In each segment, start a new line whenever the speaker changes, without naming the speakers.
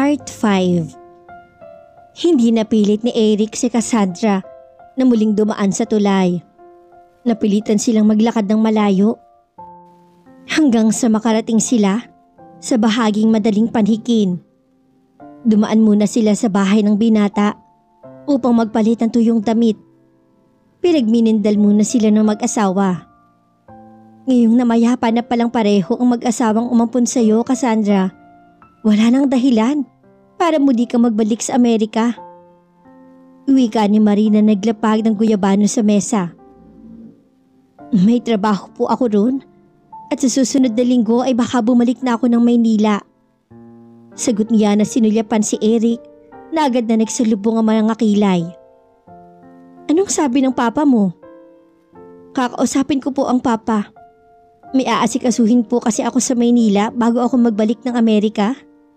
Part 5. Hindi napilit ni Eric si Cassandra na muling dumaan sa tulay. Napilitan silang maglakad ng malayo. Hanggang sa makarating sila sa bahaging madaling panhikin. Dumaan muna sila sa bahay ng binata upang magpalit ng tuyong damit. Pinagminindal muna sila ng mag-asawa. Ngayong namayapa na palang pareho ang mag-asawang umampun sa iyo, Cassandra, wala nang dahilan para muli ka magbalik sa Amerika. Wika ni Marina naglapag ng guyabano sa mesa. May trabaho po ako roon at sa susunod na linggo ay baka bumalik na ako ng Maynila. Sagot niya na sinulyapan si Eric na agad na nagsalubong ang mga kilay. Anong sabi ng papa mo? Kakausapin ko po ang papa. May aasikasuhin po kasi ako sa Maynila bago ako magbalik ng Amerika.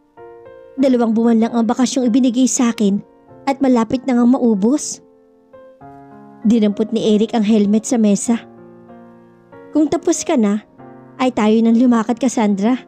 2 buwan lang ang bakasyong ibinigay sa akin at malapit na ngang maubos. Dinampot ni Eric ang helmet sa mesa. Kung tapos ka na, ay tayo nang lumakad, Cassandra.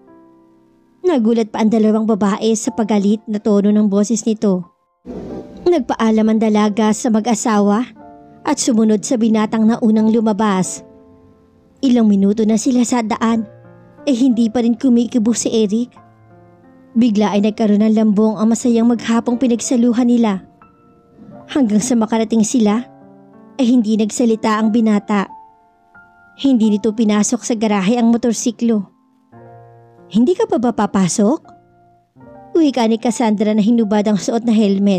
Nagulat pa ang 2 babae sa pagalit na tono ng boses nito. Nagpaalam ang dalaga sa mag-asawa at sumunod sa binatang na unang lumabas. Ilang minuto na sila sa daan hindi pa rin kumikibo si Eric. Bigla ay nagkaroon ng lambong ang masayang maghapong pinagsaluhan nila. Hanggang sa makarating sila hindi nagsalita ang binata. Hindi nito pinasok sa garahe ang motorsiklo. Hindi ka pa ba papasok? Wika ni Cassandra na hinubad ang suot na helmet.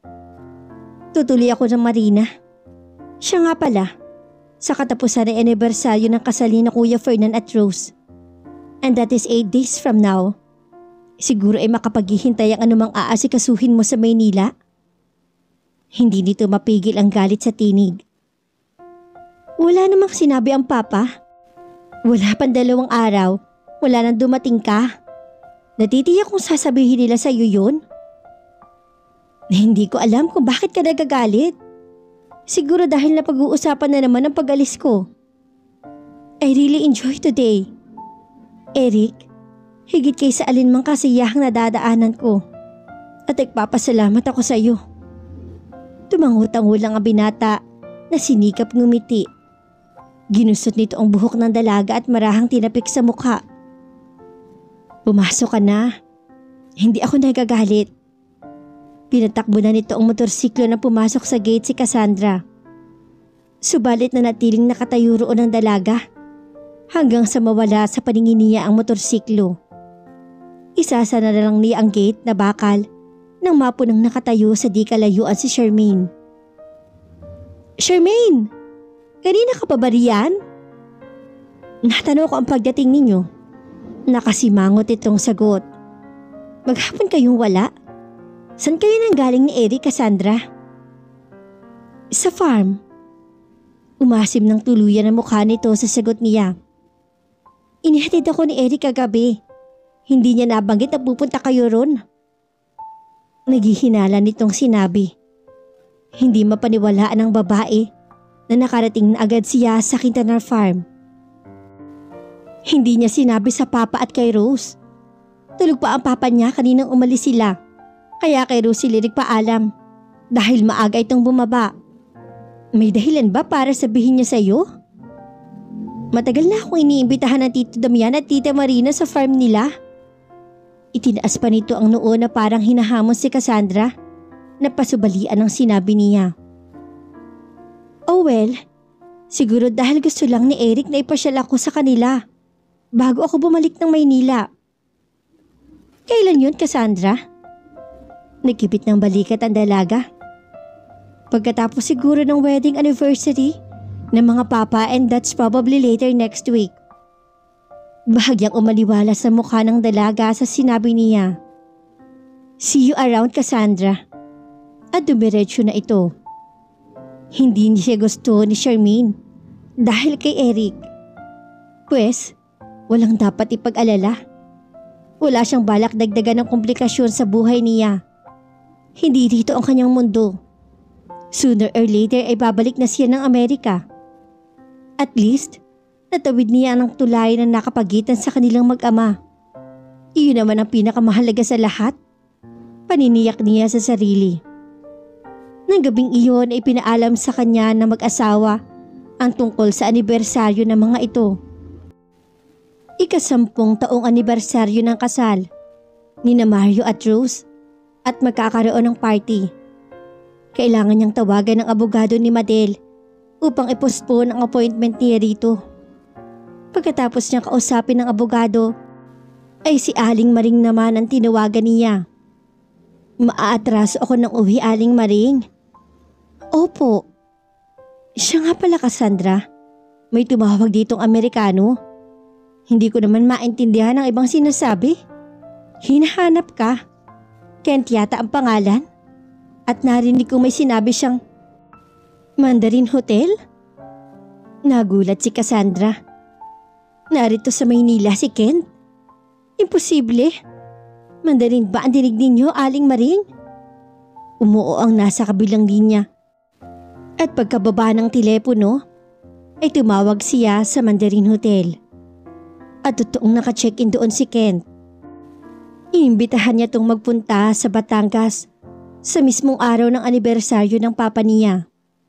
Tutuloy ako ng Marina. Siya nga pala, sa katapusan ng anibersaryo ng kasal ni Kuya Fernan at Rose. And that is 8 days from now. Siguro ay makapaghihintay ang anumang aasikasuhin mo sa Maynila. Hindi nito mapigil ang galit sa tinig. Wala namang sinabi ang papa. Wala pang 2 araw, wala nang dumating ka. Natitiyak kung sasabihin nila sa iyo yun? Hindi ko alam kung bakit ka nagagalit. Siguro dahil na pag-uusapan na naman ang pag-alis ko. I really enjoy today. Eric, higit kay sa alinmang kasiyahang nadadaanan ko. At nagpapasalamat ako sa iyo. Tumangutangulang ang binata na sinikap ngumiti. Ginusot nito ang buhok ng dalaga at marahang tinapik sa mukha. Pumasok ka na. Hindi ako nagagalit. Pinatakbo na nito ang motorsiklo na pumasok sa gate si Cassandra. Subalit na natiling nakatayo roon ang dalaga hanggang sa mawala sa paningin niya ang motorsiklo. Isasa na lang niya ang gate na bakal nang mapunang nakatayo sa di kalayuan si Charmaine. Charmaine! Kanina ka pa ba riyan? Natanong ko ang pagdating ninyo. Nakasimangot itong sagot. Maghapon kayong wala? San kayo nang galing ni Eric, Cassandra? Sa farm. Umasim ng tuluyan ang mukha nito sa sagot niya. Inihatid ako ni Eric kagabi. Hindi niya nabanggit na pupunta kayo ron. Naghihinala nitong sinabi. Hindi mapaniwalaan ng babae na nakarating na agad siya sa Quintana Farm. Hindi niya sinabi sa papa at kay Rose. Tulog pa ang papa niya kaninang umalis sila. Kaya kay Rose sila nagpaalam dahil maaga itong bumaba. May dahilan ba para sabihin niya sa iyo? Matagal na akong iniimbitahan ng Tito Damian at Tita Marina sa farm nila. Itinaas pa nito ang noo na parang hinahamon si Cassandra na pasubalian ang sinabi niya. Oh well, siguro dahil gusto lang ni Eric na ipasyal ako sa kanila bago ako bumalik ng Maynila. Kailan yun, Cassandra? Nagkipit ng balikat ang dalaga. Pagkatapos siguro ng wedding anniversary ng mga papa, and that's probably later next week. Bahagyang umaliwala sa mukha ng dalaga sa sinabi niya. See you around, Cassandra. At dumiretso na ito. Hindi niya gusto ni Charmaine dahil kay Eric. Pwes, walang dapat ipag-alala. Wala siyang balak dagdagan ng komplikasyon sa buhay niya. Hindi dito ang kanyang mundo. Sooner or later ay babalik na siya ng Amerika. At least, natawid niya ang tulay na nakapagitan sa kanilang mag-ama. Iyon naman ang pinakamahalaga sa lahat. Paniniyak niya sa sarili. Nang gabing iyon ay pinaalam sa kanya na mag-asawa ang tungkol sa anibersaryo ng mga ito. ika-10 taong anibersaryo ng kasal ni na Mario at Rose at magkakaroon ng party. Kailangan niyang tawagan ng abogado ni Madel upang i-postpone ang appointment niya rito. Pagkatapos niyang kausapin ng abogado, ay si Aling Maring naman ang tinawagan niya. Maaatraso ako ng uwi, Aling Maring. Opo. Siya nga pala, Cassandra. May tumawag ditong Amerikano. Hindi ko naman maintindihan ang ibang sinasabi. Hinahanap ka. Kent yata ang pangalan. At narinig ko may sinabi siyang Mandarin Hotel? Nagulat si Cassandra. Narito sa Maynila si Kent? Imposible. Mandarin ba ang dinig ninyo, Aling Maring? Umuo ang nasa kabilang linya. At pagkababa ng telepono, ay tumawag siya sa Mandarin Hotel. At totoong naka-check-in doon si Kent. Inimbitahan niya itong magpunta sa Batangas sa mismong araw ng anibersaryo ng papa niya.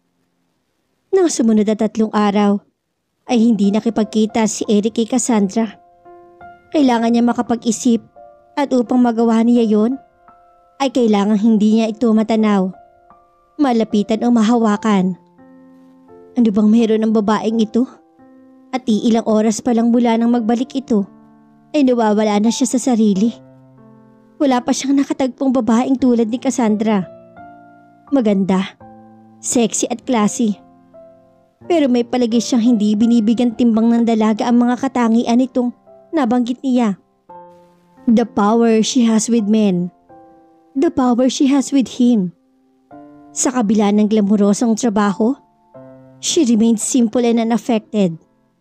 Nang sumunod na 3 araw, ay hindi nakipagkita si Eric kay Cassandra. Kailangan niya makapag-isip at upang magawa niya yon, ay kailangan hindi niya ito matanaw, malapitan o mahawakan. Ano bang meron ng babaeng ito? At ilang oras pa lang mula nang magbalik ito, ay nawawala na siya sa sarili. Wala pa siyang nakatagpong babaeng tulad ni Cassandra. Maganda, sexy at classy. Pero may palagi siyang hindi binibigyan timbang ng dalaga ang mga katangian nitong nabanggit niya. The power she has with men. The power she has with him. Sa kabila ng glamorosong trabaho, she remained simple and unaffected.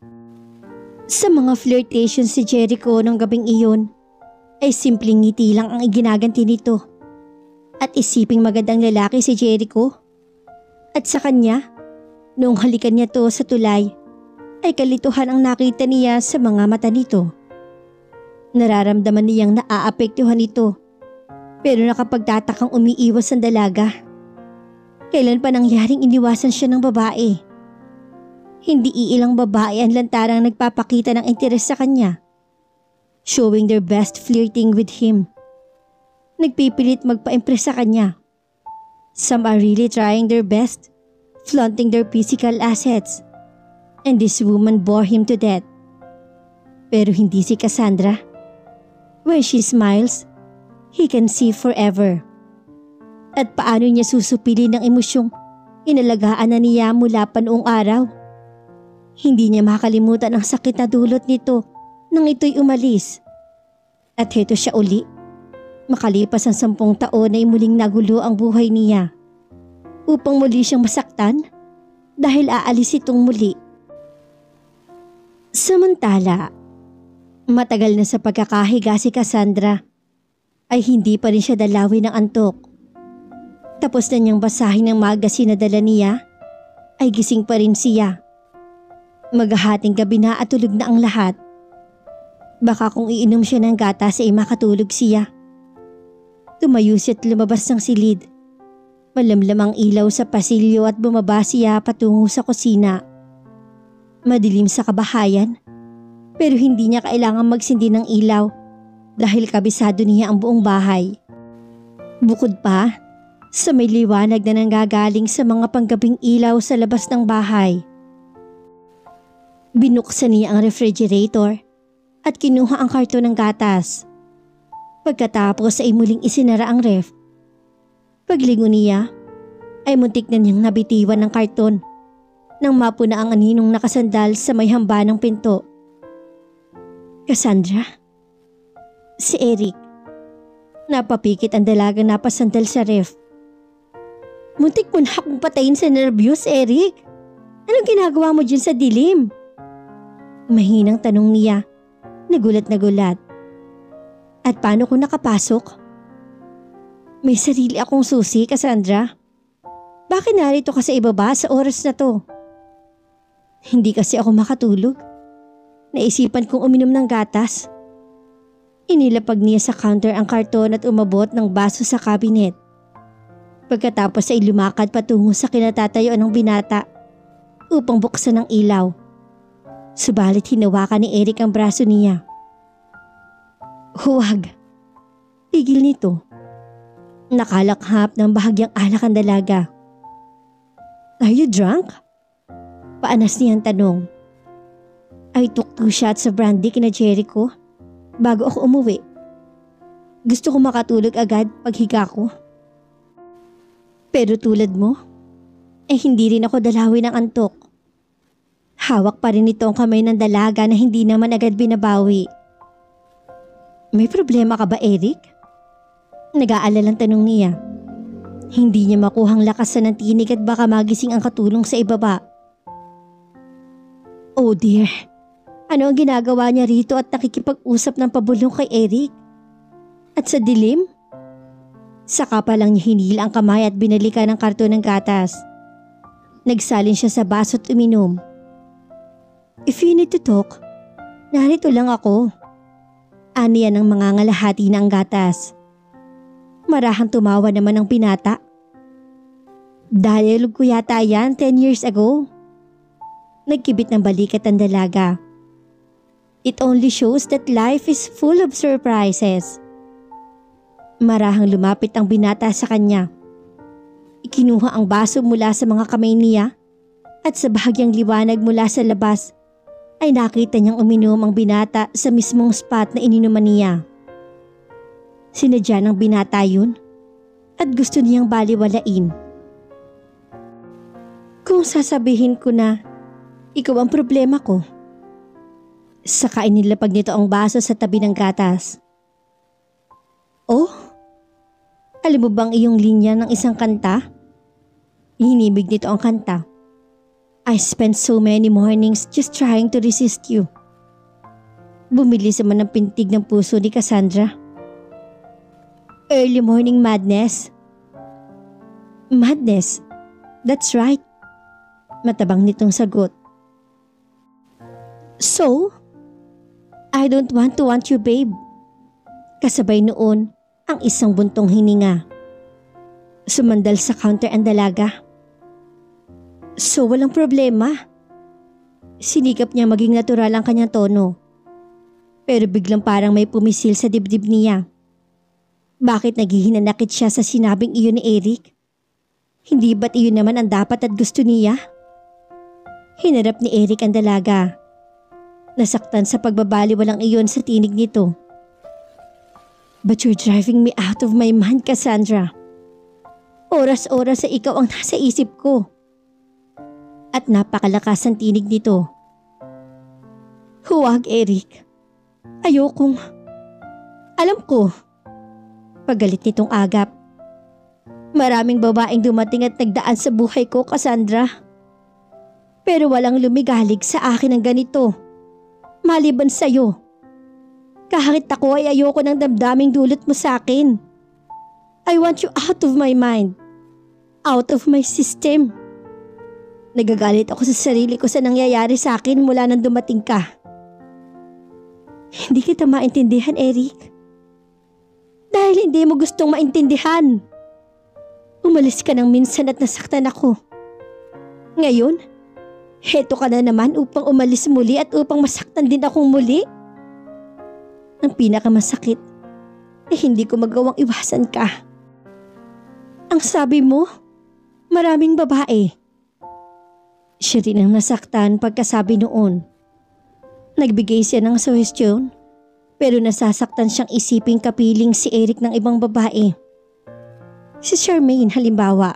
Sa mga flirtations si Jericho nung gabing iyon, ay simpleng ngiti lang ang iginaganti nito. At isiping magandang lalaki si Jericho. At sa kanya, noong halikan niya to sa tulay, ay kalituhan ang nakita niya sa mga mata nito. Nararamdaman niyang naaapektuhan ito, pero nakapagtatakang umiiwas ang dalaga. Kailan pa nangyaring iniwasan siya ng babae? Hindi iilang babae ang lantarang nagpapakita ng interes sa kanya, showing their best flirting with him. Nagpipilit magpa-impress sa kanya. Some are really trying their best, flaunting their physical assets, and this woman bore him to death. Pero hindi si Cassandra. When she smiles, he can see forever. At paano niya susupilin ng emosyong inalagaan na niya mula pa noong araw? Hindi niya makalimutan ang sakit na dulot nito nang ito'y umalis. At heto siya uli. Makalipas ang 10 taon ay muling nagulo ang buhay niya. Upang muli siyang masaktan dahil aalis itong muli. Samantala, matagal na sa pagkakahiga si Cassandra ay hindi pa rin siya dalawin ng antok. Tapos na niyang basahin ng magazine na dala niya, ay gising pa rin siya. Maghahating gabi na at tulog na ang lahat. Baka kung iinom siya ng gatas ay makatulog siya. Tumayo siya at lumabas ng silid. Malamlam ang ilaw sa pasilyo at bumaba siya patungo sa kusina. Madilim sa kabahayan, pero hindi niya kailangang magsindi ng ilaw dahil kabisado niya ang buong bahay. Bukod pa, sa may liwanag na nanggagaling sa mga panggabing ilaw sa labas ng bahay. Binuksan niya ang refrigerator at kinuha ang karton ng gatas. Pagkatapos ay muling isinara ang ref. Paglingon niya, ay muntik na niyang nabitiwan ng karton nang mapuna ang aninong nakasandal sa may hamba ng pinto. Cassandra? Si Eric. Napapikit ang dalagang napasandal sa ref. Muntik mo na akong patayin sa nervyos, Eric. Anong ginagawa mo dyan sa dilim? Mahinang tanong niya. Nagulat na gulat. At paano ko nakapasok? May sarili akong susi, Cassandra. Bakit narito ka sa ibaba sa oras na to? Hindi kasi ako makatulog. Naisipan kong uminom ng gatas. Inilapag niya sa counter ang karton at umabot ng baso sa cabinet. Pagkatapos ay lumakad patungo sa kinatatayuan ng binata upang buksan ang ilaw. Subalit hinawakan ni Eric ang braso niya. Huwag. Tigil nito. Nakalakhap ng bahagyang alak ang dalaga. Are you drunk? Paanas niyang tanong. I took 2 shots of brandy kina Jericho bago ako umuwi. Gusto ko makatulog agad paghiga ko. Pero tulad mo, hindi rin ako dalawin ng antok. Hawak pa rin ito ang kamay ng dalaga na hindi naman agad binabawi. May problema ka ba, Eric? Nag-aalalang tanong niya. Hindi niya makuhang lakasan ng tinig at baka magising ang katulong sa ibaba. Oh dear, ano ang ginagawa niya rito at nakikipag-usap ng pabulong kay Eric? At sa dilim? Saka pa lang niya hinila ang kamay at binalikan ng karton ng gatas. Nagsalin siya sa baso at uminom. If you need to talk, narito lang ako. Aniya ng mga ngalahati na ang gatas. Marahang tumawa naman ang binata. Dialogue ko yata yan 10 years ago. Nagkibit ng balikat ang dalaga. It only shows that life is full of surprises. Marahang lumapit ang binata sa kanya. Ikinuha ang baso mula sa mga kamay niya at sa bahagyang liwanag mula sa labas ay nakita niyang uminom ang binata sa mismong spot na ininuman niya. Sinadya ng binata yun at gusto niyang baliwalain. Kung sasabihin ko na ikaw ang problema ko. Saka inilapag nito ang baso sa tabi ng gatas. Oh? Alam mo bang iyong linya ng isang kanta? Hinimig nito ang kanta. I spent so many mornings just trying to resist you. Bumilis naman ang pintig ng puso ni Cassandra. Early morning madness. Madness? That's right. Matabang nitong sagot. So? I don't want you, babe. Kasabay noon ang isang buntong hininga. Sumandal sa counter ang dalaga. So walang problema. Sinikap niya maging natural ang kanyang tono. Pero biglang parang may pumisil sa dibdib niya. Bakit naghihinanakit siya sa sinabing iyon ni Eric? Hindi ba't iyon naman ang dapat at gusto niya? Hinarap ni Eric ang dalaga. Nasaktan sa pagbabaliwalang iyon sa tinig nito. But you're driving me out of my mind, Cassandra. Oras-oras sa ikaw ang nasa isip ko. At napakalakas ang tinig nito. Huwag, Eric. Ayokong. Alam ko. Pagalit nitong agap. Maraming babaeng dumating at nagdaan sa buhay ko, Cassandra. Pero walang lumigalig sa akin ng ganito. Maliban sa'yo. Kahit ako ay ayoko ng damdaming dulot mo sa akin. I want you out of my mind. Out of my system. Nagagalit ako sa sarili ko sa nangyayari sa akin mula nang dumating ka. Hindi kita maintindihan, Eric. Dahil hindi mo gustong maintindihan. Umalis ka ng minsan at nasaktan ako. Ngayon, heto ka na naman upang umalis muli at upang masaktan din akong muli. Ang pinakamasakit hindi ko magawang iwasan ka. Ang sabi mo, maraming babae. Siya rin ang nasaktan pagkasabi noon. Nagbigay siya ng suhestyon, pero nasasaktan siyang isiping kapiling si Eric ng ibang babae. Si Charmaine halimbawa.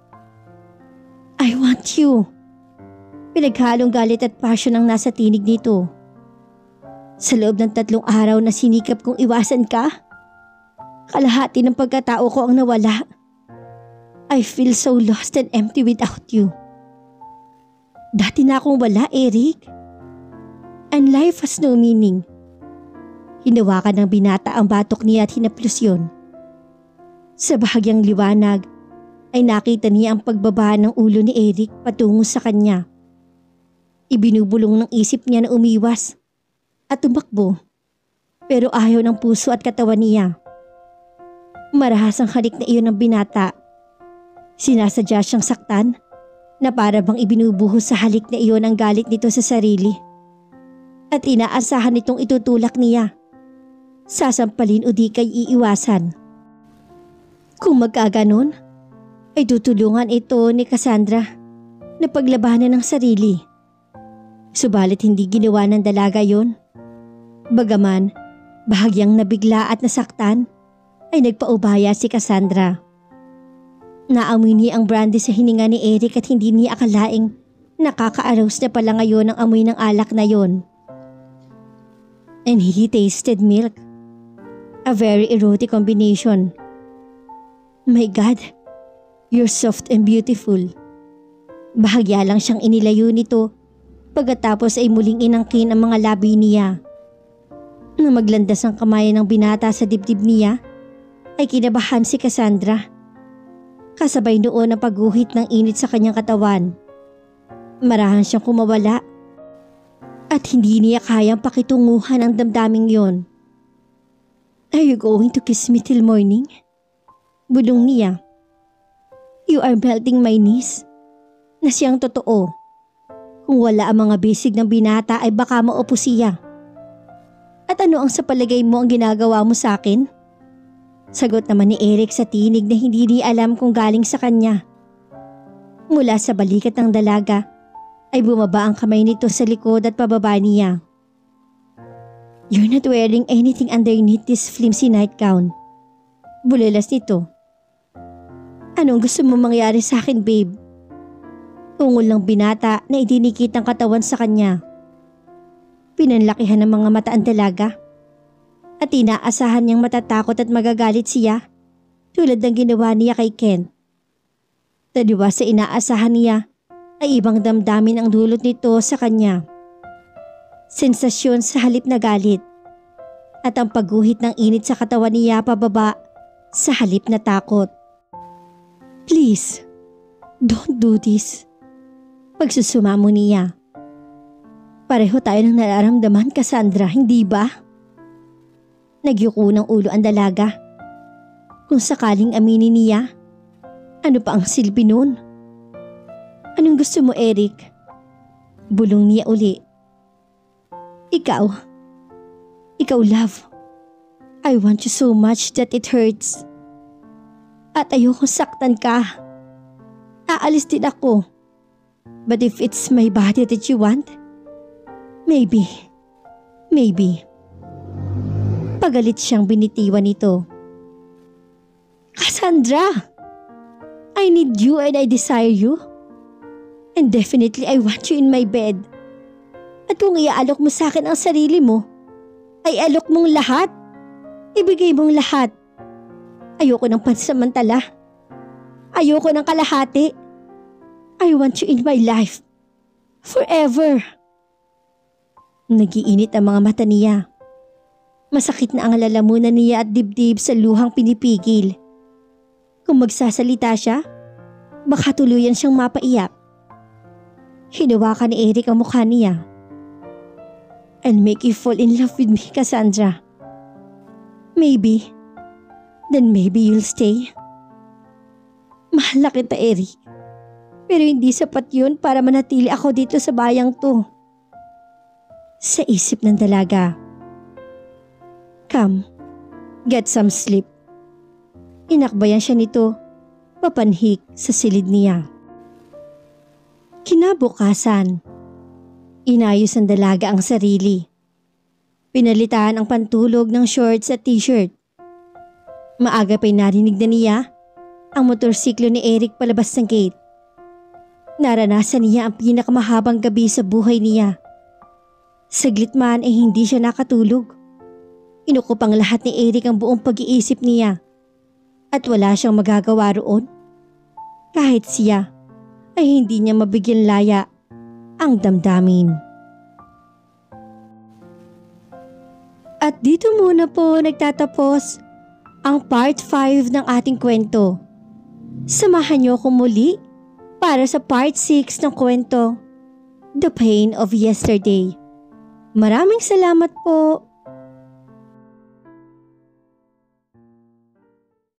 I want you. Pinaghalong galit at passion ang nasa tinig nito. Sa loob ng 3 araw na sinikap kong iwasan ka, kalahati ng pagkatao ko ang nawala. I feel so lost and empty without you. Dati na akong wala, Eric. And life has no meaning. Hinawakan ng binata ang batok niya at hinaplos yun. Sa bahagyang liwanag ay nakita niya ang pagbaba ng ulo ni Eric patungo sa kanya. Ibinubulong ng isip niya na umiwas at tumakbo. Pero ayaw ng puso at katawan niya. Marahas ang halik na iyon ng binata. Sinasadya siyang saktan na para bang ibinubuhos sa halik na iyon ang galit nito sa sarili. At inaasahan nitong itutulak niya. Sasampalin o di kay iiwasan. Kung magkaganon, ay tutulungan ito ni Cassandra na paglabanan ng sarili. Subalit hindi ginawa ng dalaga yon. Bagaman, bahagyang nabigla at nasaktan, ay nagpaubaya si Cassandra. Naamoy niya ang brandy sa hininga ni Eric at hindi niya akalaing nakaka-arouse na pala ngayon ang amoy ng alak na yon. And he tasted milk. A very erotic combination. My God, you're soft and beautiful. Bahagya lang siyang inilayo nito pagkatapos ay muling inangkin ang mga labi niya. Nang maglandas ang kamay ng binata sa dibdib niya, ay kinabahan si Cassandra. Kasabay noon ang pagguhit ng init sa kanyang katawan. Marahan siyang kumawala at hindi niya kayang pakitunguhan ang damdaming yon. Are you going to kiss me till morning? Bulong niya. You are melting my knees. Na siyang totoo. Kung wala ang mga bisig ng binata ay baka maupo siya. At ano ang sa palagay mo ang ginagawa mo sa akin? Sagot naman ni Eric sa tinig na hindi niya alam kung galing sa kanya. Mula sa balikat ng dalaga ay bumaba ang kamay nito sa likod at pababa niya. You're not wearing anything underneath this flimsy nightgown. Bulalas nito. Anong gusto mo mangyari sa akin, babe? Ungol ng binata na idinikit ang katawan sa kanya. Pinanlakihan ng mga mata ang dalaga. At inaasahan niyang matatakot at magagalit siya tulad ng ginawa niya kay Ken. Taliwas sa inaasahan niya ay ibang damdamin ang dulot nito sa kanya. Sensasyon sa halip na galit at ang pagguhit ng init sa katawan niya pababa sa halip na takot. Please, don't do this. Pagsusumamo niya. Pareho tayo ng nararamdaman, Cassandra, hindi ba? Nagyuko ng ulo ang dalaga. Kung sakaling aminin niya, ano pa ang silbi nun? Anong gusto mo, Eric? Bulong niya uli. Ikaw, love. I want you so much that it hurts. At ayokong saktan ka. Aalis din ako. But if it's my body that you want, maybe. Pagalit siyang binitiwan nito. Cassandra! I need you and I desire you. And definitely I want you in my bed. At kung iaalok mo sa akin ang sarili mo, ay alok mong lahat. Ibigay mong lahat. Ayoko ng pansamantala. Ayoko ng kalahati. I want you in my life. Forever. Nagiinit ang mga mata niya. Masakit na ang lalamunan niya at dibdib sa luhang pinipigil. Kung magsasalita siya, baka tuluyan siyang mapaiyak. Hinawakan ni Eric ang mukha niya. I'll make you fall in love with me, Cassandra. Maybe. Then maybe you'll stay. Mahal na kita, Eric. Pero hindi sapat yun para manatili ako dito sa bayang to. Sa isip ng dalaga. Come, get some sleep. Inakbayan siya nito, papanhik sa silid niya. Kinabukasan, inayos ng dalaga ang sarili. Pinalitan ang pantulog ng shorts at t-shirt. Maaga pa'y narinig na niya ang motorsiklo ni Eric palabas ng gate. Naranasan niya ang pinakamahabang gabi sa buhay niya. Saglit man ay hindi siya nakatulog. Inukup ang lahat ni Eric ang buong pag-iisip niya at wala siyang magagawa roon. Kahit siya ay hindi niya mabigyan laya ang damdamin. At dito muna po nagtatapos ang part 5 ng ating kwento. Samahan niyo ako muli para sa part 6 ng kwento, The Pain of Yesterday. Maraming salamat po.